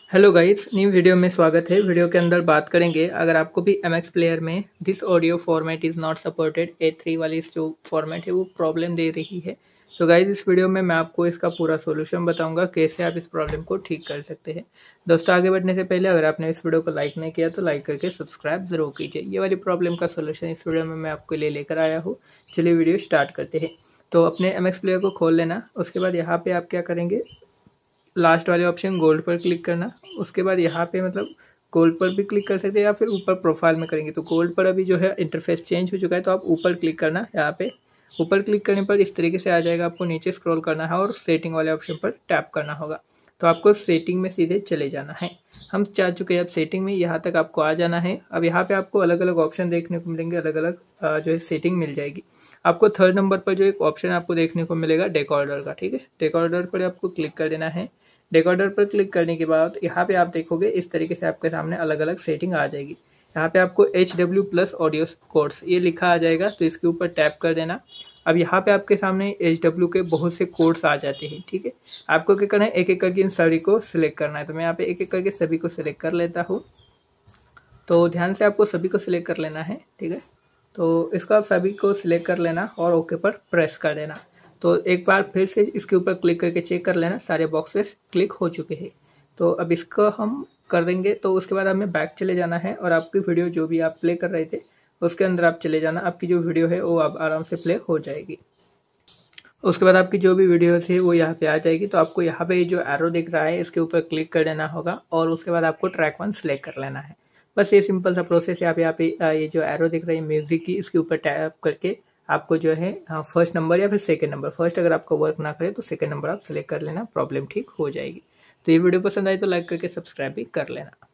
Hello guys, new video में स्वागत है। वीडियो के अंदर बात करेंगे, अगर आपको भी MX प्लेयर में this audio format is not supported A3 वाली जो फॉर्मेट है वो प्रॉब्लम दे रही है, तो गाइस इस वीडियो में मैं आपको इसका पूरा सॉल्यूशन बताऊंगा कैसे आप इस प्रॉब्लम को ठीक कर सकते हैं। दोस्तों, आगे बढ़ने से पहले अगर आपने इस वीडियो को लाइक नहीं किया तो लाइक करके सब्सक्राइब जरूर कीजिए। ये वाली प्रॉब्लम का सोल्यूशन इस वीडियो में मैं आपके लिए लेकर आया हूँ। चलिए वीडियो स्टार्ट करते हैं। तो अपने MX प्लेयर को खोल लेना। उसके बाद यहाँ पे आप क्या करेंगे, लास्ट वाले ऑप्शन गोल्ड पर क्लिक करना। उसके बाद यहाँ पे मतलब गोल्ड पर भी क्लिक कर सकते हैं या फिर ऊपर प्रोफाइल में करेंगे तो गोल्ड पर अभी जो है इंटरफेस चेंज हो चुका है, तो आप ऊपर क्लिक करना। यहाँ पे ऊपर क्लिक करने पर इस तरीके से आ जाएगा। आपको नीचे स्क्रॉल करना है और सेटिंग वाले ऑप्शन पर टैप करना होगा। तो आपको सेटिंग में सीधे चले जाना है। हम जा चुके हैं अब सेटिंग में, यहाँ तक आपको आ जाना है। अब यहाँ पे आपको अलग अलग ऑप्शन देखने को मिलेंगे, अलग अलग जो है सेटिंग मिल जाएगी। आपको थर्ड नंबर पर जो एक ऑप्शन आपको देखने को मिलेगा डेकॉर्डर का, ठीक है। डेकॉर्डर पर आपको क्लिक कर देना है। डेकॉर्डर पर क्लिक करने के बाद यहाँ पे आप देखोगे इस तरीके से आपके सामने अलग अलग सेटिंग आ जाएगी। यहाँ पे आपको HW+ ऑडियो कोड्स ये लिखा आ जाएगा, तो इसके ऊपर टैप कर देना। अब यहाँ पे आपके सामने HW के बहुत से कोड्स आ जाते हैं, ठीक है। आपको क्या करना है, एक एक करके इन सभी को सिलेक्ट करना है। तो मैं यहाँ पे एक एक करके सभी को सिलेक्ट कर लेता हूँ। तो ध्यान से आपको सभी को सिलेक्ट कर लेना है, ठीक है। तो इसको आप सभी को सिलेक्ट कर लेना और ओके पर प्रेस कर देना। तो एक बार फिर से इसके ऊपर क्लिक करके चेक कर लेना सारे बॉक्सेस क्लिक हो चुके हैं। तो अब इसको हम कर देंगे। तो उसके बाद हमें बैक चले जाना है और आपकी वीडियो जो भी आप प्ले कर रहे थे उसके अंदर आप चले जाना। आपकी जो वीडियो है वो आप आराम से प्ले हो जाएगी। उसके बाद आपकी जो भी वीडियो थी वो यहाँ पे आ जाएगी। तो आपको यहाँ पे जो एरो दिख रहा है इसके ऊपर क्लिक कर देना होगा और उसके बाद आपको ट्रैक 1 सिलेक्ट कर लेना है। बस ये सिंपल सा प्रोसेस है। आप यहाँ पे ये जो एरो दिख रही है म्यूजिक की, इसके ऊपर टैप करके आपको जो है फर्स्ट नंबर या फिर सेकंड नंबर, फर्स्ट अगर आपको वर्क ना करे तो सेकंड नंबर आप सिलेक्ट कर लेना, प्रॉब्लम ठीक हो जाएगी। तो ये वीडियो पसंद आई तो लाइक करके सब्सक्राइब भी कर लेना।